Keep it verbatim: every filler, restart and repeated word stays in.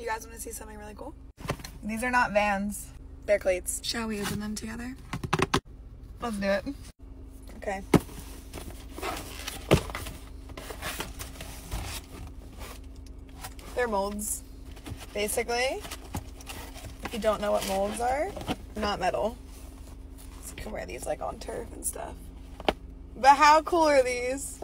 You guys want to see something really cool? These are not Vans. They're Cleats. Shall we open them together? Let's do it. Okay. They're molds. Basically, if you don't know what molds are, not metal. So you can wear these like on turf and stuff. But how cool are these?